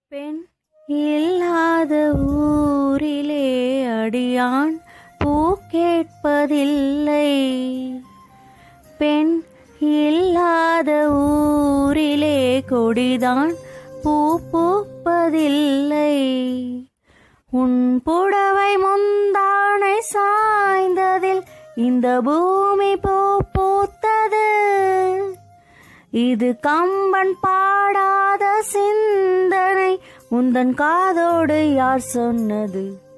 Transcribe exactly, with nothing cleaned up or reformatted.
பெண் இல்லாத ஊரிலே அடியான் பூ கேட்பதில்லை. பெண் இல்லாத ஊரிலே கொடிதான் பூ பூப்பதில்லை. உன் புடவை முந்தானை சாய்ந்ததில் இந்த பூமி பூ பூத்தது. இது கம்பன் பாடாத சிந்தனை உந்தன் காதோடு யார் சொன்னது?